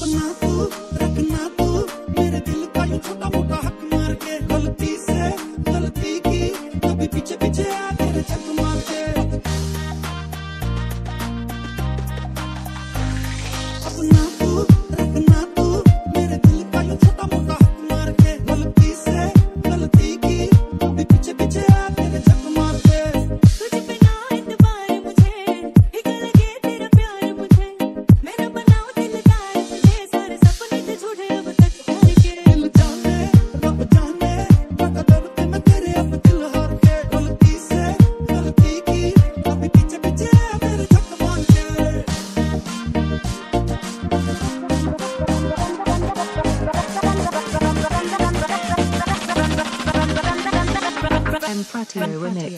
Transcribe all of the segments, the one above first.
अपना तू रखना तू मेरे दिल का यूं छोटा मोटा हक मार के, गलती से गलती की कभी पीछे पीछे आ तेरे छक मार के। अपना तू रखना तू मेरे दिल का यूं छोटा मोटा हक मार के, गलती से गलती की कभी पीछे पीछे आ तेरे छक मार के। तुझ पे ना एतबार मुझे, एक लगे तेरा प्यार मुझे, मेरा बनाओ दिलदार मुझे, सारे सपने थे झूठे अब तक हार के। दिल जाने रब जाने बता दर्द में तेरे अब दिल हार के, गलती से गलती की कभी पीछे पीछे आ तेरे छक मार के। Empatio Remix.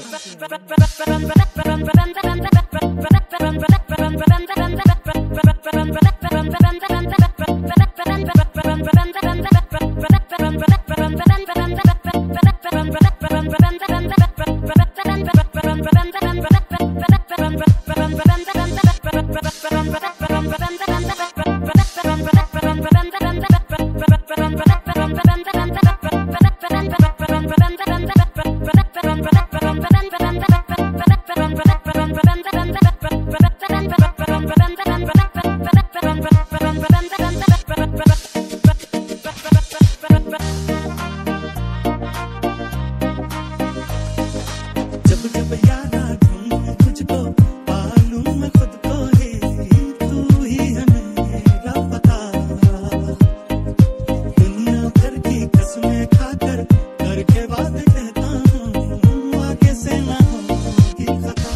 जब जब याद ढूंढूं तुझको पालूं मैं खुद को ही, तू ही है मेरा पता। दुनिया भर की कसमें खाकर करके बात कहता हूँ, आगे से ना होगी खता।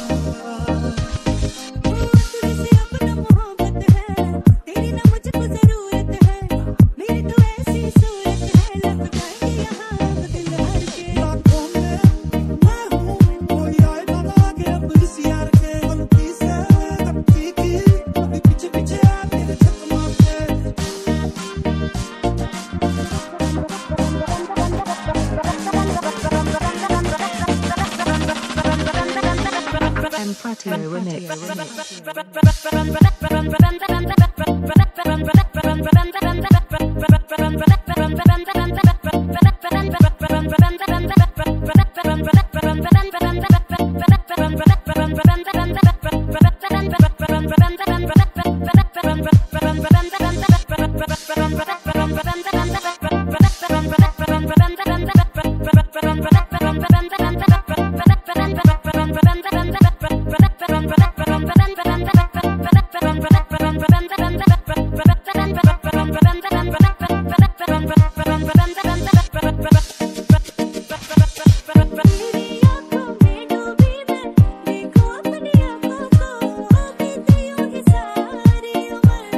तुझसे अपना मोहब्बत है, तेरी ना मुझको जरूरत है, मेरी तो ऐसी सूरत है, लग जाएंगे यहाँ अब दिल हार के। लाखों में मैं हूँ कोई आएगा ना आगे अब इस यार के, गलती से गलती की कभी पीछे पीछे आ तेरे छक मार के। Empatio Remix. तेरी आँखों में डूबी मैं, देखो अपनी आँखों को, बीती यूं ही सारी उम्र।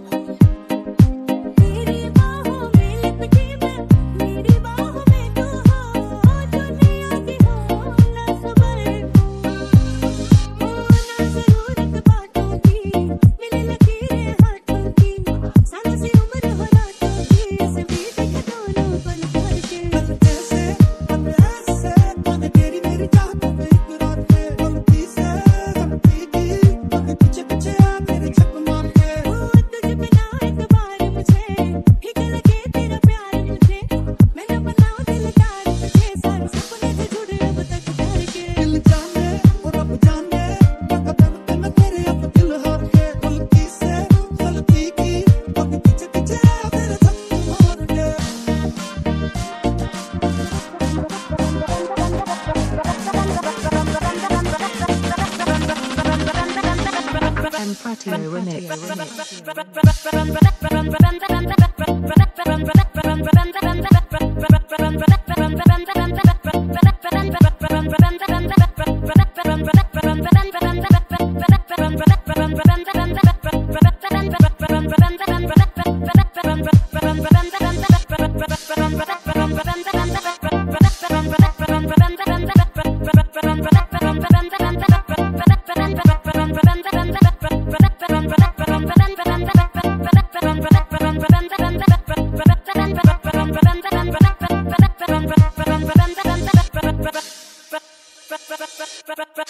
तेरी बाहों में लिपटी मैं, मेरी बाहों में तू हो, दुनिया की हो ना खबर। ना जरूरत बातों की, मिले लकीरें हाथों की, सालों से उम्र हो रातों की, ऐसे बीते के दोनों पल भर के। पल ऐसे आने तेरी मेरी चाहतों पे इकरार के, गलती से गलती की कभी पीछे पीछे आ तेरे छक मार के। तुझ पे ना एतबार मुझे, एक लगे तेरा प्यार मुझे, मेरा बनाओ दिलदार मुझे, सारे सपने थे झूठे अब तक हार के। दिल जाने और रब जाने बता दर्द में तेरे अब दिल हार के, गलती से गलती की कभी पीछे पीछे आ तेरे छक मार के। Empatio Remix. Ba ba ba